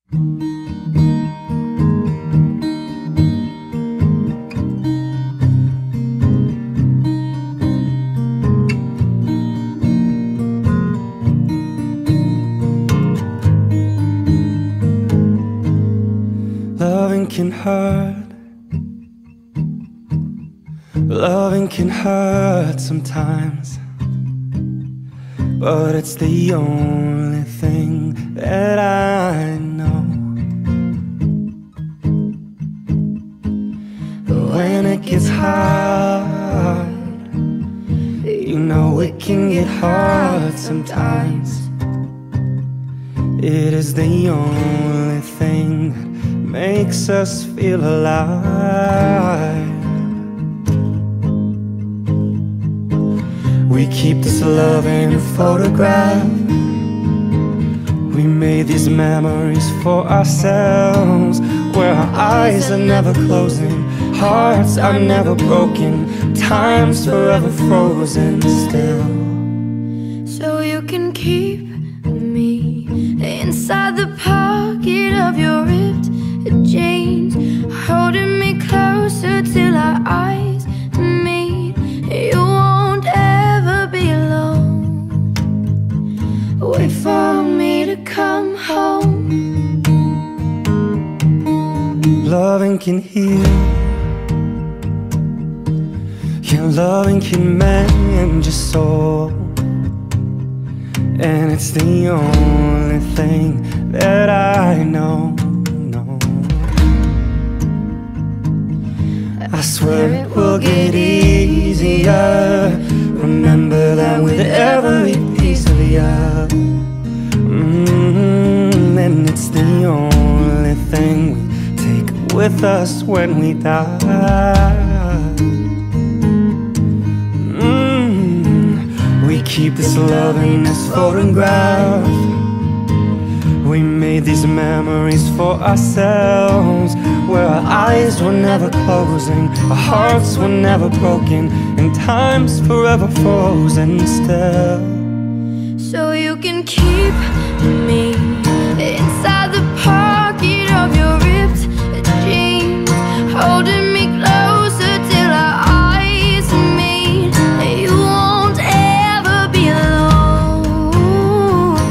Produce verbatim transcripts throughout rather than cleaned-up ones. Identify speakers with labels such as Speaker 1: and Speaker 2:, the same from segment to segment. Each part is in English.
Speaker 1: Loving can hurt. Loving can hurt sometimes, but it's the only thing that I know. When it gets hard, you know it can get hard sometimes. It is the only thing that makes us feel alive. We keep this love in a photograph. We made these memories for ourselves, where our eyes are never closing, hearts are never broken, time's forever frozen still.
Speaker 2: So you can keep me inside the pocket of your ripped jeans, holding me closer till our eyes meet. You won't ever be alone. Wait for me to come home.
Speaker 1: Loving can heal. Yeah, loving can mend your soul, and it's the only thing that I know. I swear it will get easier. Remember that with every piece of you. Mm-hmm. And it's the only thing we take with us when we die. Mm-hmm. We keep this love in this photograph. We made these memories for ourselves, where our eyes were never closing, our hearts were never broken, and time's forever frozen still.
Speaker 2: So you can keep me inside the pocket of your ripped jeans, holding me closer till our eyes meet. You won't ever be alone.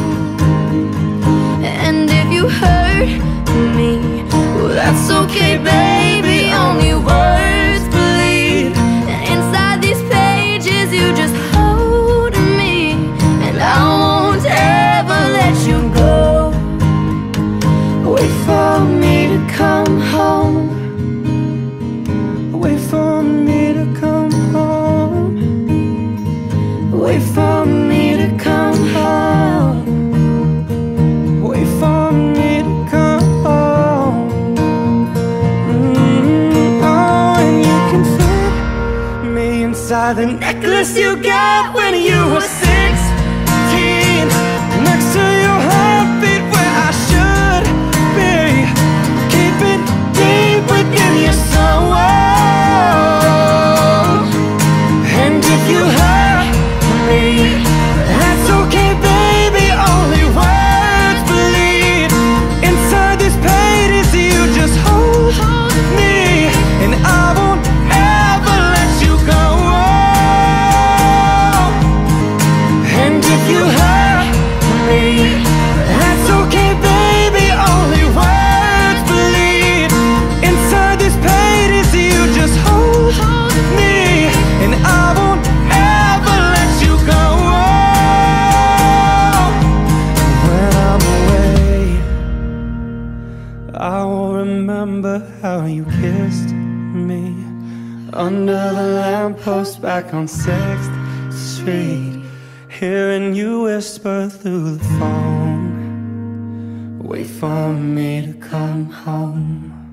Speaker 2: And if you hurt me, well, that's okay, baby, only words bleed. And inside these pages you just hold me, and I won't ever let you go. Wait for me to come home.
Speaker 1: Wait for me to come home.
Speaker 2: Wait for me to come home.
Speaker 1: Wait for me to come home. Mm-hmm. Oh, and you can fit me inside the necklace you got when you were sixteen, next to your heartbeat where I should be. Keep it deep within your soul. And if you hurt me, that's okay, baby, only words bleed. Inside these pages you just hold me, and I won't ever let you go. And if you hurt me, that's okay, baby, only words bleed. Inside these pages you just hold me, and I won't ever let you go. When I'm away, I will remember how you kissed me under the lamppost back on sixth street, hearing you whisper through the phone. Wait for me to come home.